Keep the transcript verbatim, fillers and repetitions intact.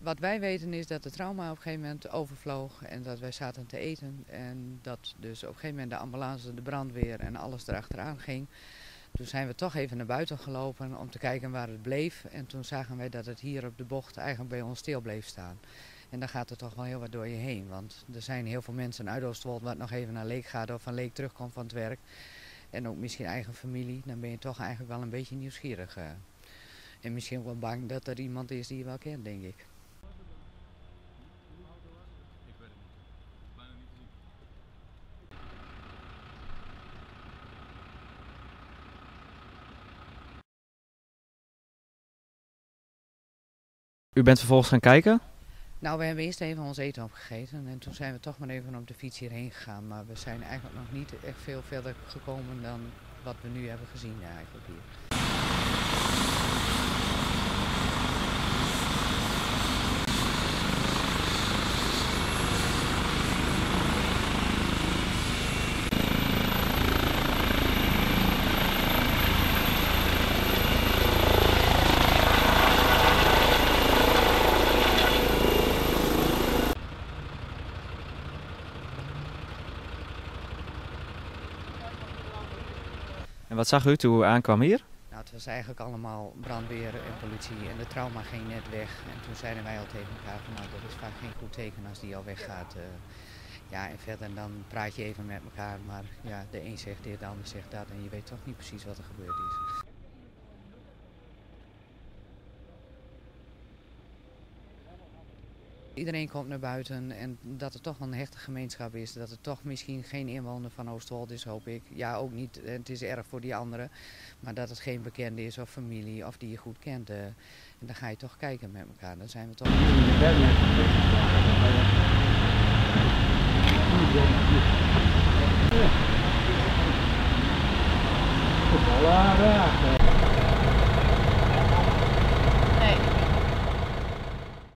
wat wij weten is dat de trauma op een gegeven moment overvloog en dat wij zaten te eten. En dat dus op een gegeven moment de ambulance, de brandweer en alles erachteraan ging. Toen zijn we toch even naar buiten gelopen om te kijken waar het bleef. En toen zagen wij dat het hier op de bocht eigenlijk bij ons stil bleef staan. En dan gaat er toch wel heel wat door je heen. Want er zijn heel veel mensen uit Oostwold wat nog even naar Leek gaat of van Leek terugkomt van het werk. En ook misschien eigen familie. Dan ben je toch eigenlijk wel een beetje nieuwsgierig. Uh. En misschien wel bang dat er iemand is die je wel kent, denk ik. U bent vervolgens gaan kijken? Nou, we hebben eerst even ons eten opgegeten en toen zijn we toch maar even op de fiets hierheen gegaan. Maar we zijn eigenlijk nog niet echt veel verder gekomen dan wat we nu hebben gezien eigenlijk hier. En wat zag u toen u aankwam hier? Nou, het was eigenlijk allemaal brandweer en politie en de trauma ging net weg. En toen zeiden wij al tegen elkaar van nou, dat is vaak geen goed teken als die al weggaat. Uh, ja, en verder dan praat je even met elkaar, maar ja, de een zegt dit, de ander zegt dat en je weet toch niet precies wat er gebeurd is. Iedereen komt naar buiten en dat het toch wel een hechte gemeenschap is. Dat het toch misschien geen inwoner van Oostwold is, hoop ik. Ja, ook niet, het is erg voor die anderen. Maar dat het geen bekende is of familie of die je goed kent. Uh, en dan ga je toch kijken met elkaar. Dan zijn we toch... Ja.